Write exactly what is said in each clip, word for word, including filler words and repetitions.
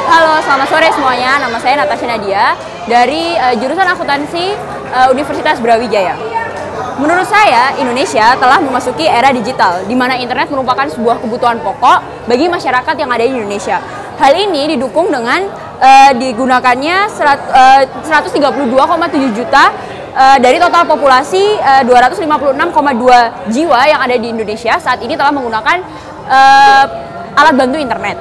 Halo, selamat sore semuanya. Nama saya Natasha Nadia dari uh, jurusan akuntansi uh, Universitas Brawijaya. Menurut saya, Indonesia telah memasuki era digital, di mana internet merupakan sebuah kebutuhan pokok bagi masyarakat yang ada di Indonesia. Hal ini didukung dengan uh, digunakannya seratus tiga puluh dua koma tujuh juta uh, dari total populasi uh, dua ratus lima puluh enam koma dua jiwa yang ada di Indonesia saat ini telah menggunakan uh, alat bantu internet.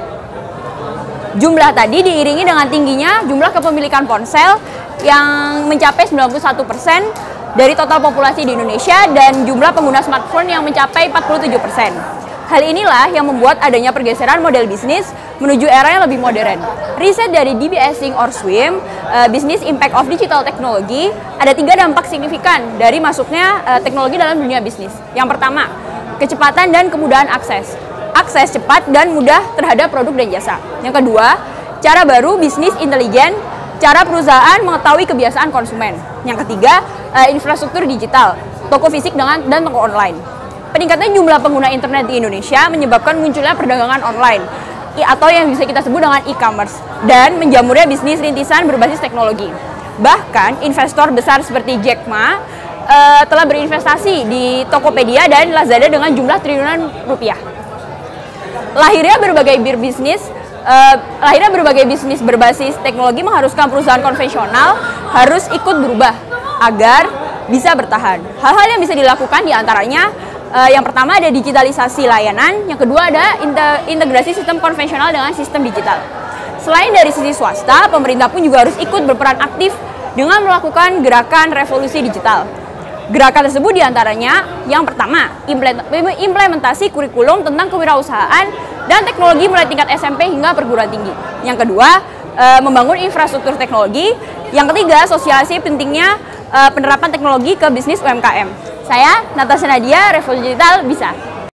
Jumlah tadi diiringi dengan tingginya jumlah kepemilikan ponsel yang mencapai sembilan puluh satu persen dari total populasi di Indonesia dan jumlah pengguna smartphone yang mencapai empat puluh tujuh persen. Hal inilah yang membuat adanya pergeseran model bisnis menuju era yang lebih modern. Riset dari D B S Think or Swim, uh, Business Impact of Digital Technology, ada tiga dampak signifikan dari masuknya uh, teknologi dalam dunia bisnis. Yang pertama, kecepatan dan kemudahan akses. Akses cepat dan mudah terhadap produk dan jasa. Yang kedua, cara baru bisnis intelijen, cara perusahaan mengetahui kebiasaan konsumen. Yang ketiga, uh, infrastruktur digital, toko fisik dengan dan toko online. Peningkatan jumlah pengguna internet di Indonesia menyebabkan munculnya perdagangan online atau yang bisa kita sebut dengan e-commerce dan menjamurnya bisnis rintisan berbasis teknologi. Bahkan investor besar seperti Jack Ma uh, telah berinvestasi di Tokopedia dan Lazada dengan jumlah triliunan rupiah. Lahirnya berbagai bisnis, uh, lahirnya berbagai bisnis berbasis teknologi mengharuskan perusahaan konvensional harus ikut berubah agar bisa bertahan. Hal-hal yang bisa dilakukan diantaranya, uh, yang pertama ada digitalisasi layanan, yang kedua ada integrasi sistem konvensional dengan sistem digital. Selain dari sisi swasta, pemerintah pun juga harus ikut berperan aktif dengan melakukan gerakan revolusi digital. Gerakan tersebut diantaranya, yang pertama, implementasi kurikulum tentang kewirausahaan dan teknologi mulai tingkat S M P hingga perguruan tinggi. Yang kedua, e, membangun infrastruktur teknologi. Yang ketiga, sosialisasi pentingnya e, penerapan teknologi ke bisnis U M K M. Saya, Natasha Nadia, Revolusi Digital, bisa.